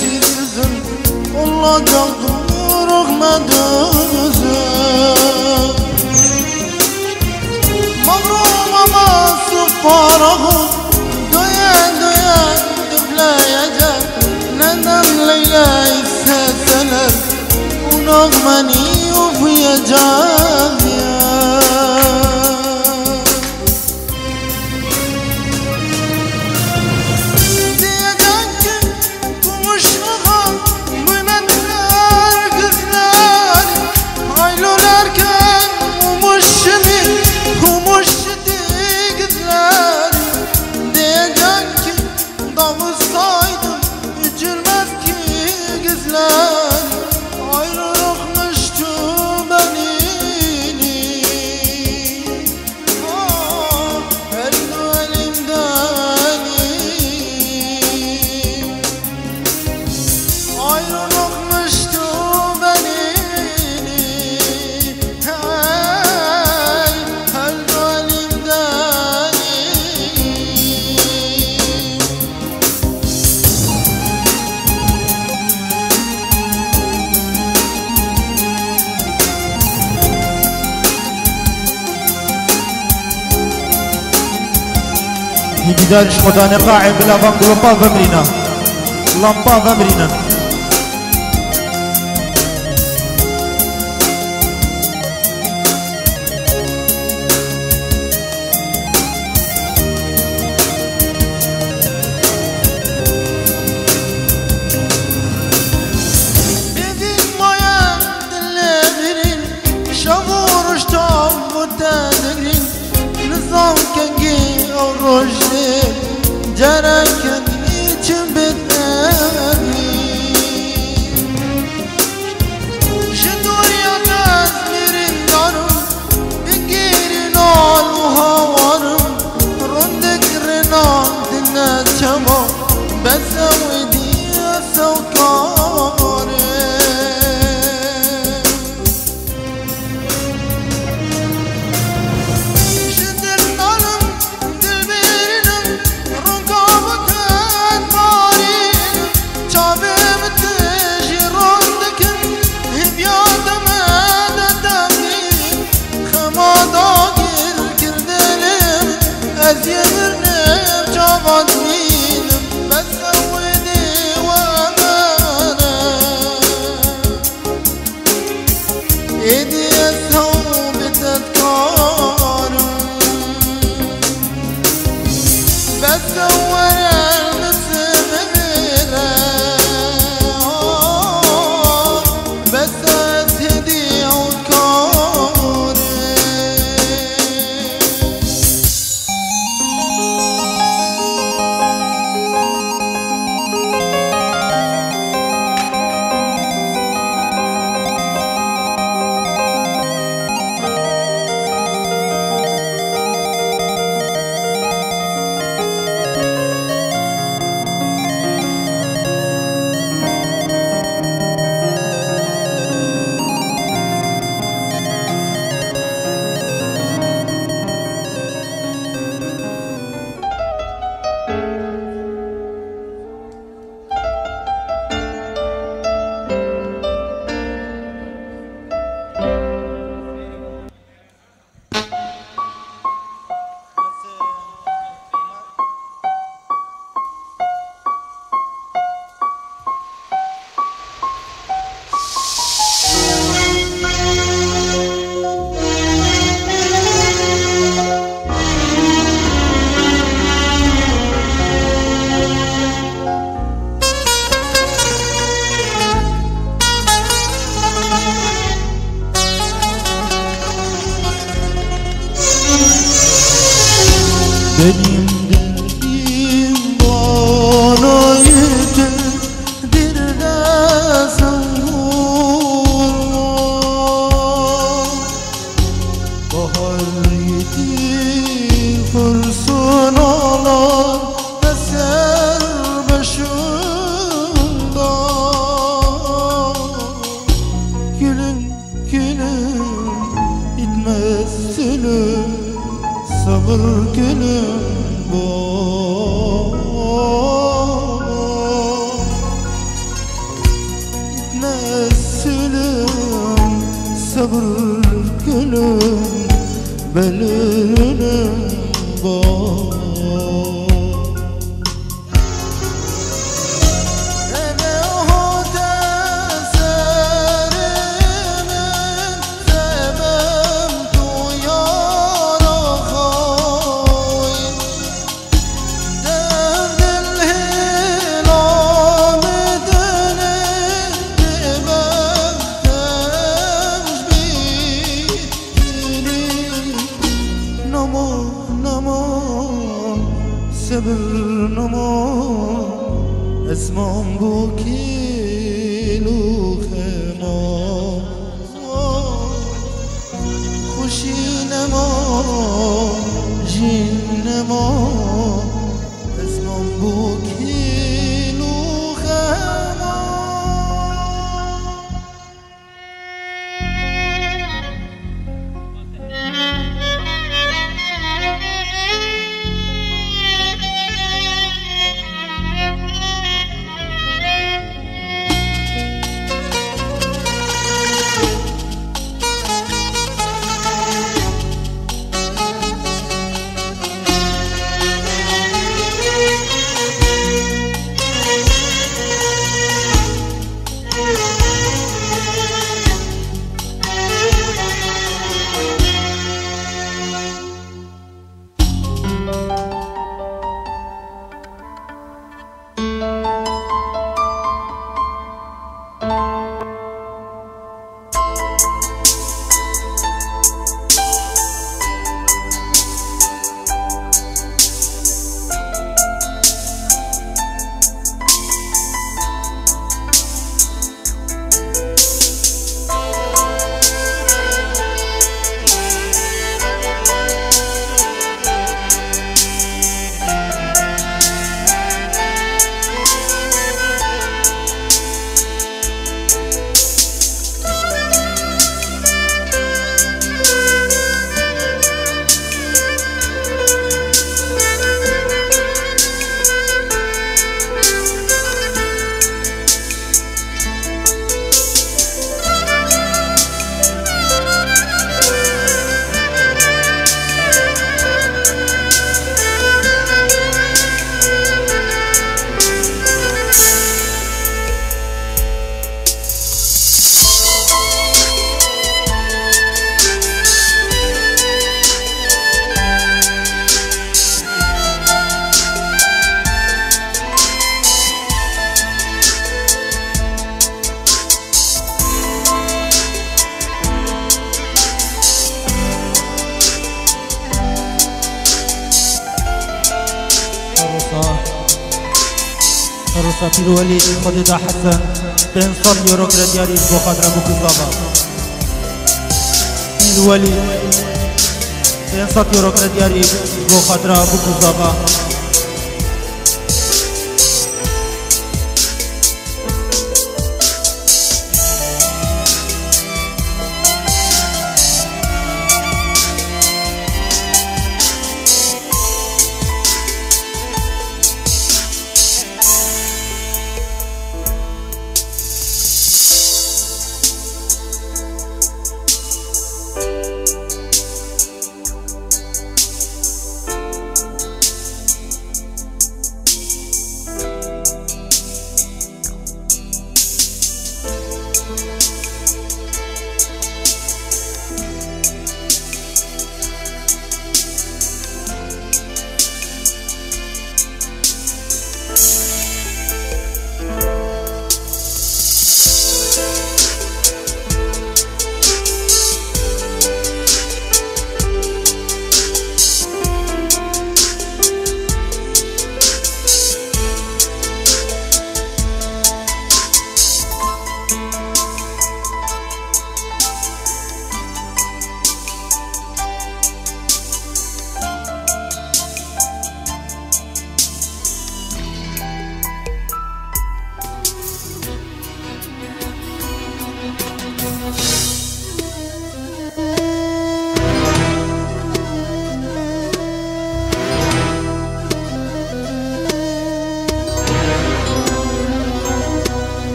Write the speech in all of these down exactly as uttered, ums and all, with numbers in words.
esir kızım olacaktır rahmet özüm. Mağrum ama sıfarahu döye döye üfleyecek. Neden Leyla isteseler unağmeni ufuyacak ya. دارش خدانه قاعد بلا بانقلوبا بمرينا لامبا بمرينا Cereken için bitmedi. Şu dünyada izmirin darım, bigirin al muhavarım. Rundek renan dinle çamo, besavidi savkare. Benim derdim bana yeterdir de savurma. Bahar yedi fırtınalar eser başımda. Gülüm gülüm gitmez sülüm, sabır gülüm bu. sabır gülüm belirinin var. صبر نما اسمم بو کیلو خما خوشی نما جین نما اسمم بو کیلو خما عروسة في الوليد خديجة حسن بن صلي ركن ديالي بخضرة بوكزابا في الوليد بن صلي ركن ديالي بخضرة بوكزابا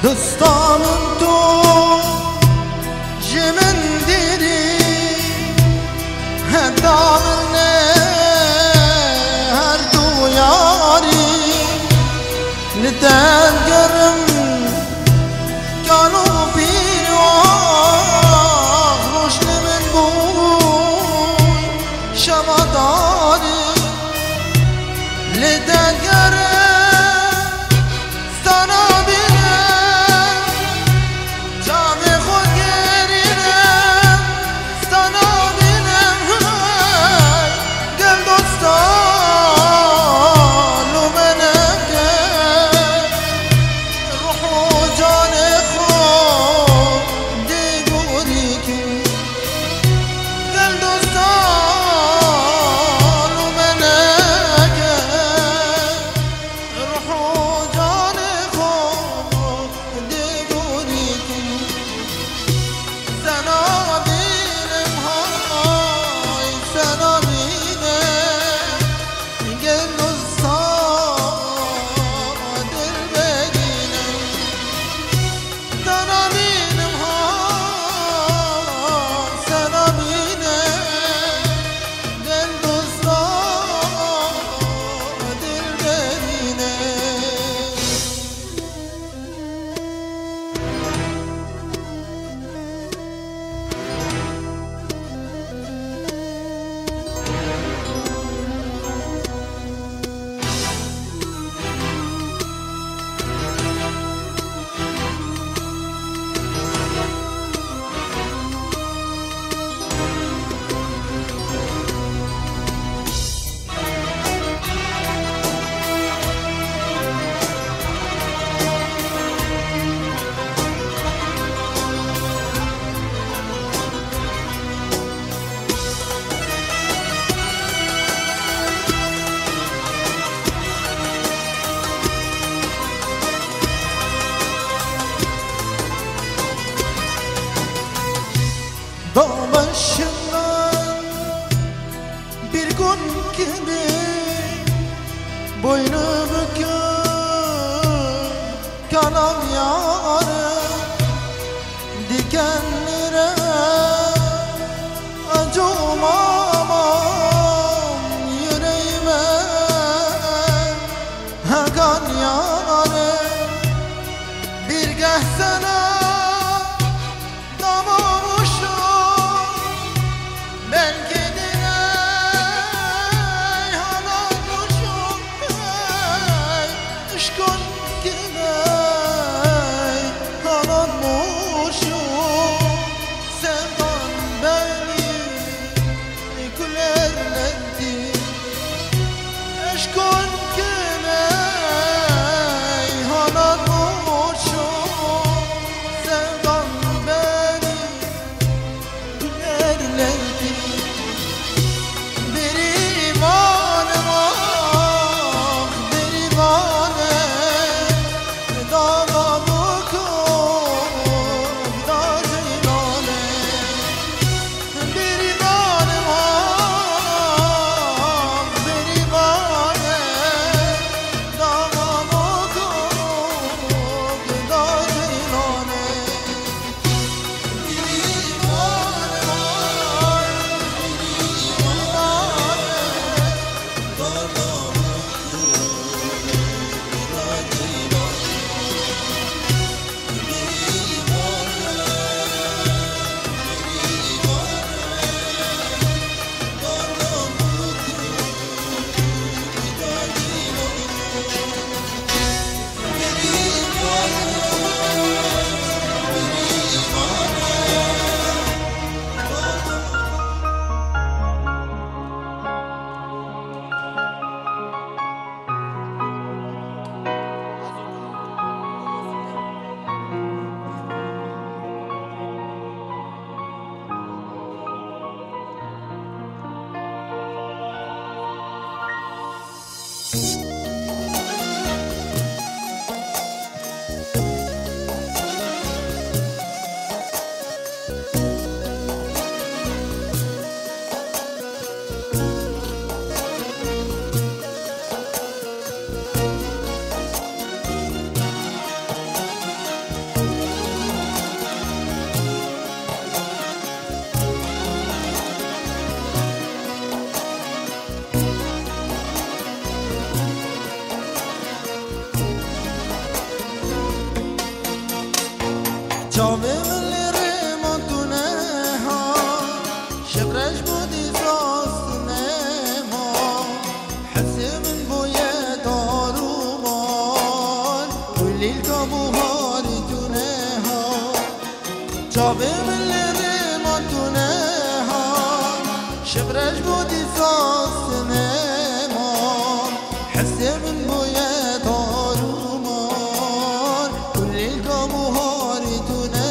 دستانم تو جمن دیری هدامن هر دو یاری ندن گرم کانو بیر آخ روشن من بوی شما داری ندن گرم Başımdan bir gün gibi boynu bükük kalan yarım dikenlere acımamam yüreğime hakan yarım bir gehsene جامه من لرمانتونه ها شبرش بودی زاستونه ما حسی من بوی دارومان کلیل کابوهاری تونه ها جامه من لرمانتونه ها شبرش بودی زاستونه ما حسی من بوی دارومان کلیل کابوهاری تونه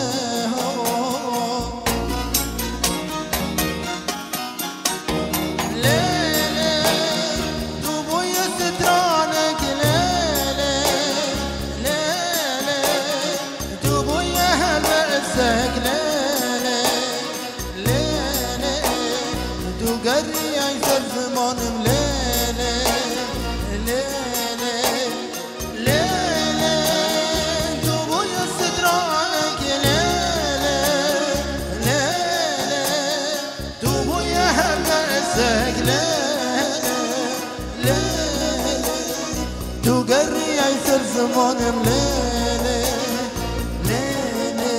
تو گری ای سر زمانم لیله لیله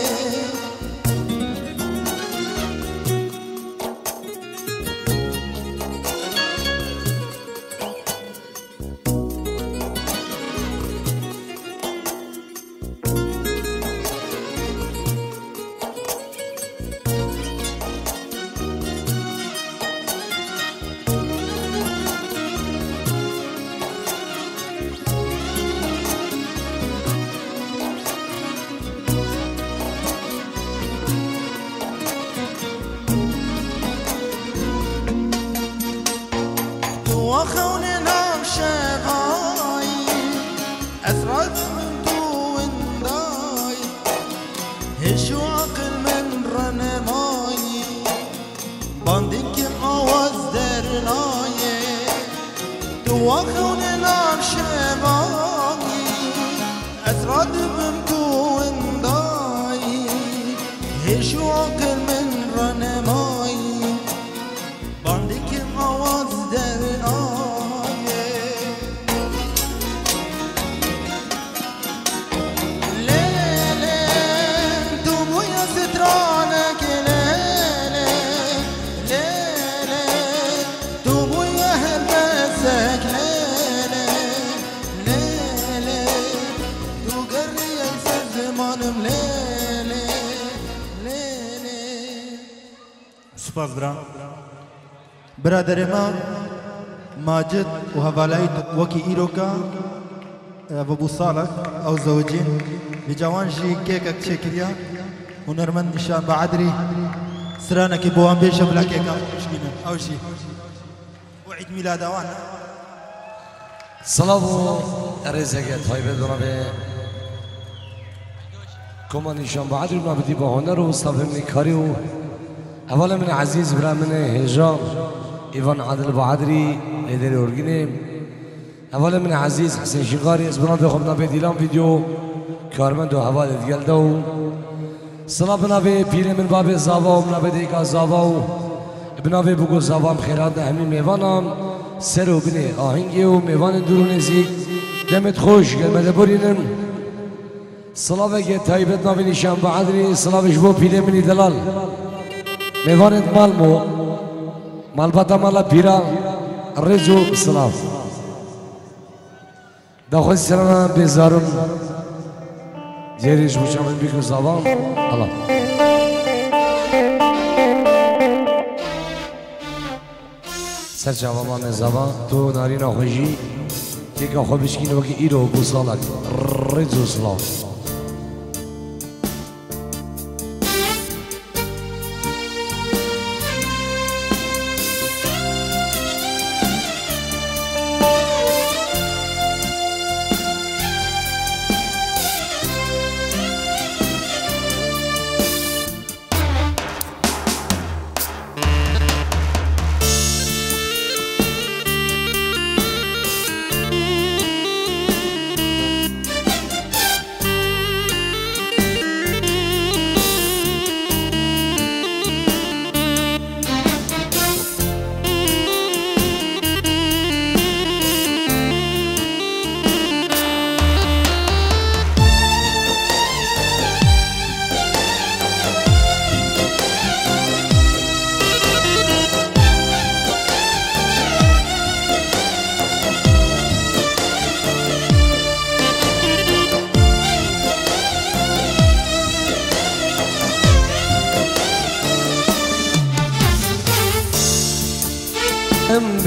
وخون نام شغاي أسرد من دون داي هشو عقل من رنماي باندين كم آواز درناي وخون نام شغاي أسرد من دون داي هشو عقل من رنماي باندين كم آواز درناي سپاس برا برادر ما ماجد وهفالاي وكي إيروكا أبو صالح أو زوجين بجوان جي كيكك تشكريا ونرمن نشان بعدري سرانا كي بوان بيشا بلا كيكا أو شي وعيد ميلاد وانا سلام رزقه طيبه دونابه كما نشان بعدري نابدي با هنر و استفهمني كاريو اولا من عزیز برا من هجام ایوان عادل بعدری لیدر اورگینه اولا من عزیز حسین شیقاری از بنا بخوبنا به دیلان ویدیو کارمند و حواله دیگل دو صلاح بنا به پیر من باب زاوا و بنا به دیگا زاوا و بنا به بگو زاوا خیرات همین میوانم سر و بنه آهنگی و میوان درون زی دمت خوش گلمده برینم صلاح بگه تایبت ناوی نشان بعدری صلاح بشبو پیر منی دلال میوانت مال مو مال باتا مالا پیرا رزو سلام دا خود سلام بیزارم جریش بچامن بیکو زبان الله سر جوابان زبان تو نارین خوشی تیکا خواه بشکین وکی ایرو بو سالک رزو سلام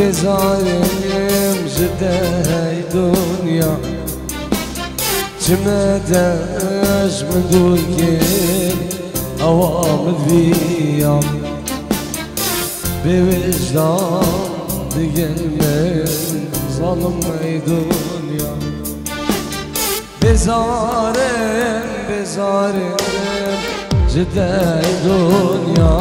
بزارم جدای دنیا جمدش من دور که اوامد بیام به وجدان دیگل من ظالم ای دنیا بزارم بزارم جدای دنیا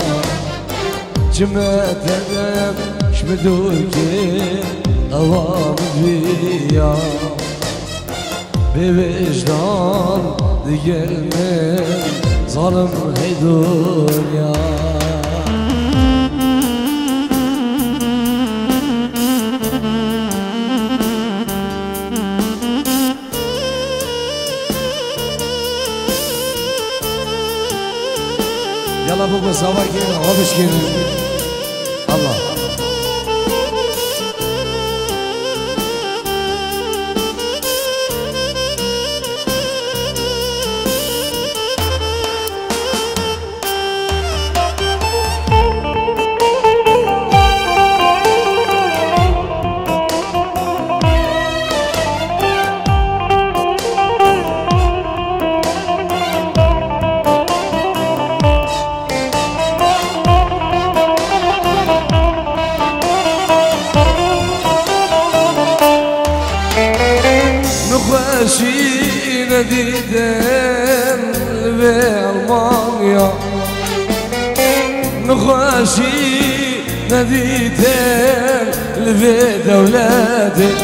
جمدم شمدور که اوامد بیام به وجدان دیگل من ظالم ای دنیا يلا بوبا سواكي وبشكين الله نخوشي نديدن بألمانيا نخوشي نديدن بدولتي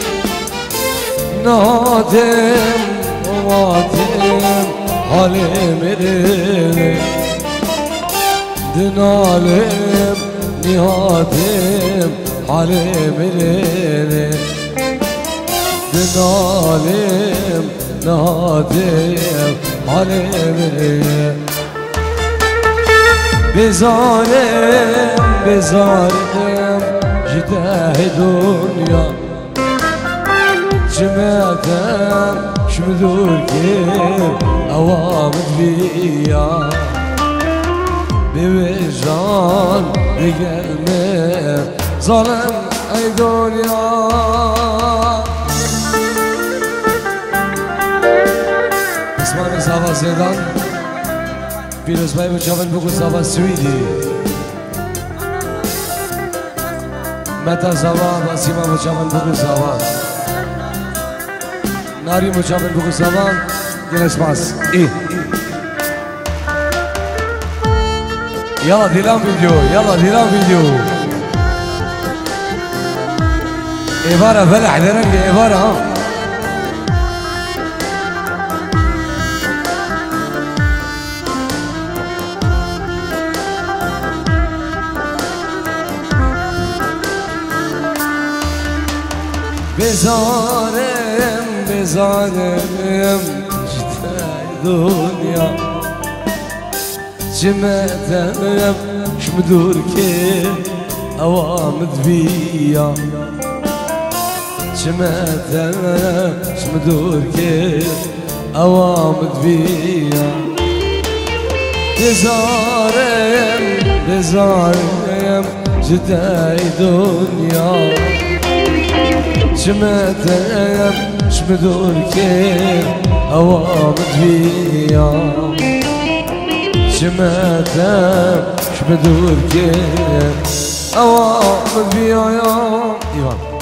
نادم وماتم حالي مريني دنالم نهاتم حالي مريني دنالم نادم عليم بزارم بزارم جدای دنیا جمعتم شمدور که اوامد بیا به وجدان دیگر من ظالم ای دنیا اسمان زاوا زیدان پیروز بای بچاون بگو زاوا سویدی متا زاوا واسیما بچاون بگو زاوا ناری بچاون بگو زاوا گلش باس ای یالا دیلام ویدیو یالا دیلام ویدیو ایوارا فلح درنگ ایوارا ها بزارم بزارم جدای دنیا جمعتم شمدور که اوامد بیا جمعتم شمدور که اوامد بیا بزارم بزارم جدای دنیا جمعتم شمدور که اوامد بیا جمعتم شمدور که اوامد بیا ایوان